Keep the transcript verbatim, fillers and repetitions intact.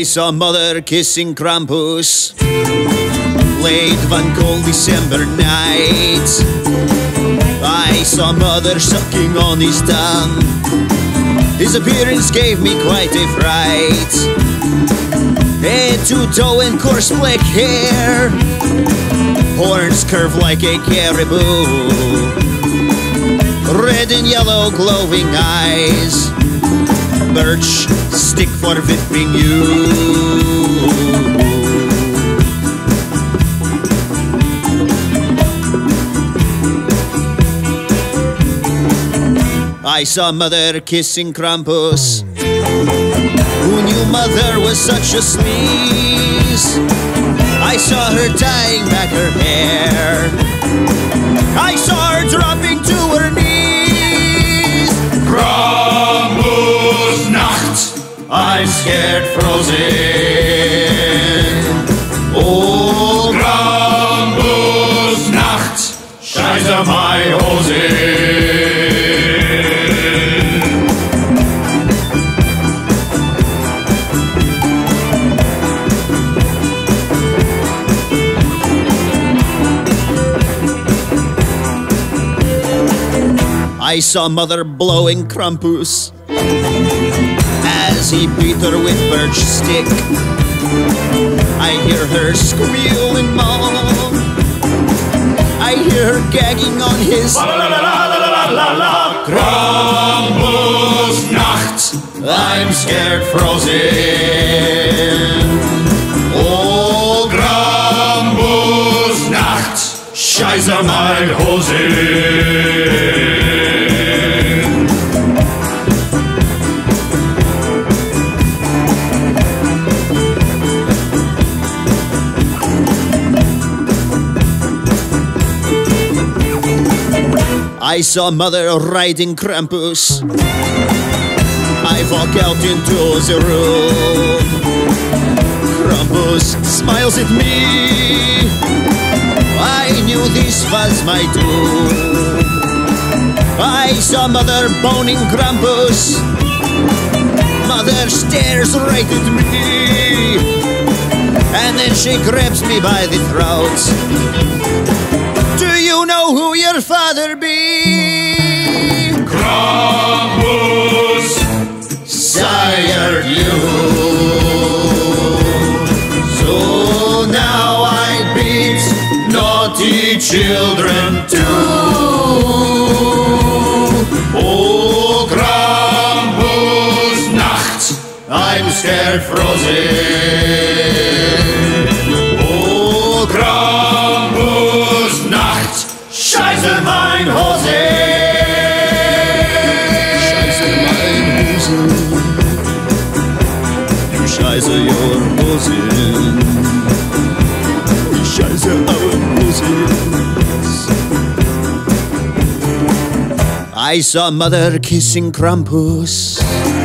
I saw mother kissing Krampus late one cold December night. I saw mother sucking on his tongue. His appearance gave me quite a fright. Head to toe and coarse black hair, horns curved like a caribou, red and yellow glowing eyes, birch stick for whipping you. I saw mother kissing Krampus, who knew mother was such a sleaze. I saw her tying back her hair, I saw her dropping to her knees. Krampus Nacht, I'm scared frozen. Oh, Krampus Nacht, scheiße meine Hose. I saw mother blowing Krampus as he beat her with birch stick. I hear her squeal and moan, I hear her gagging on his La la la la la la la la. Krampus Nacht, I'm scared frozen. Oh, Krampus Nacht, scheiße mein Hose. I saw mother riding Krampus. I walk out into the room. Krampus smiles at me. I knew this was my doom. I saw mother boning Krampus. Mother stares right at me, and then she grabs me by the throat. Do you know who your father be? Krampus sired you. So now I beat naughty children too. Oh, Krampus Nacht, I'm scared frozen. Oh, Krampus Nacht, scheiße mein Hose. Scheiße mein Hose. Du scheiße your Hose. Du scheiße our Hose. I saw mother kissing Krampus